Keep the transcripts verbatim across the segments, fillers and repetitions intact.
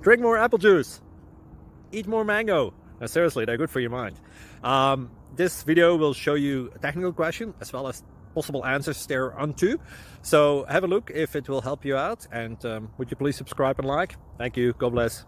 drink more apple juice, eat more mango. No, seriously, they're good for your mind. Um, this video will show you a technical question as well as possible answers thereunto. So have a look if it will help you out, and um, would you please subscribe and like? Thank you. God bless.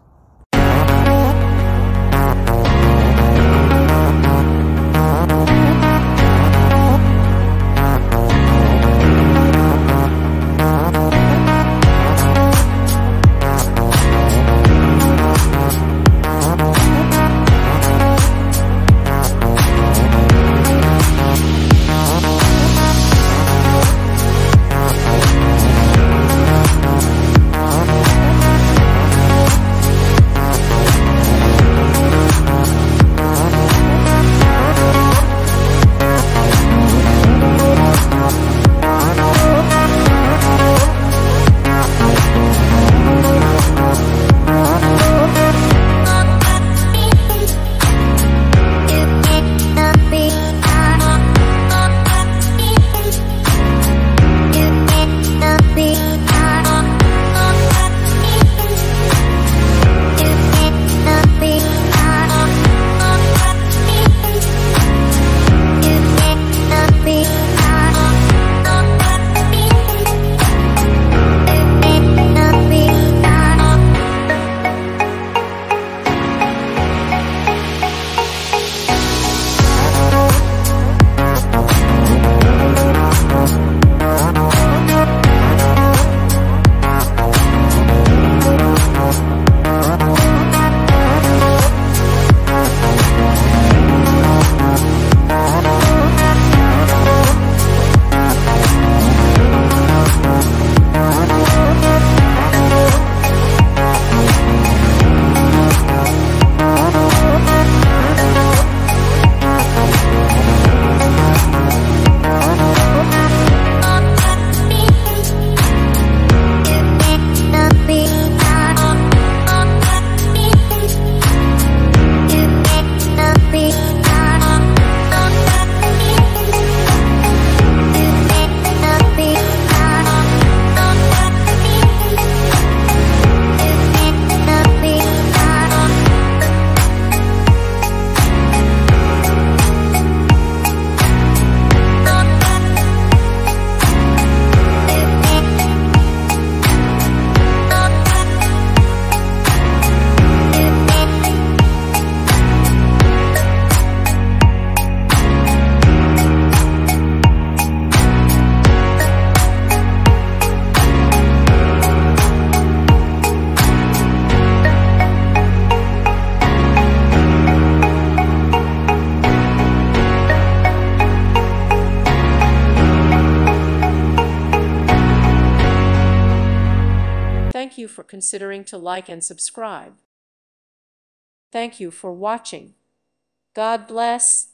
Thank you for considering to like and subscribe. Thank you for watching. God bless.